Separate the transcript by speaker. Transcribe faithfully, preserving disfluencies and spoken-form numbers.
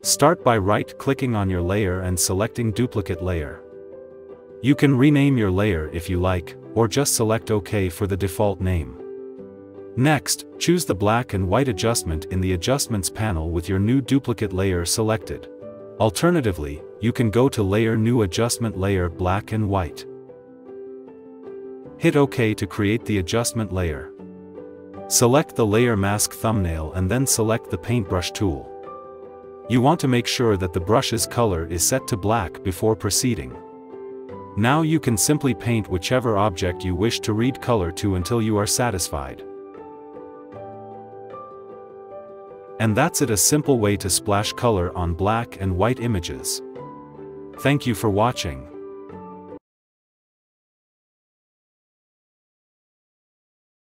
Speaker 1: Start by right-clicking on your layer and selecting Duplicate Layer. You can rename your layer if you like, or just select OK for the default name. Next, choose the black and white adjustment in the Adjustments panel with your new duplicate layer selected. Alternatively, you can go to Layer New Adjustment Layer Black and White. Hit OK to create the adjustment layer. Select the Layer Mask thumbnail and then select the Paintbrush tool. You want to make sure that the brush's color is set to black before proceeding. Now you can simply paint whichever object you wish to read color to until you are satisfied. And that's it, a simple way to splash color on black and white images. Thank you for watching.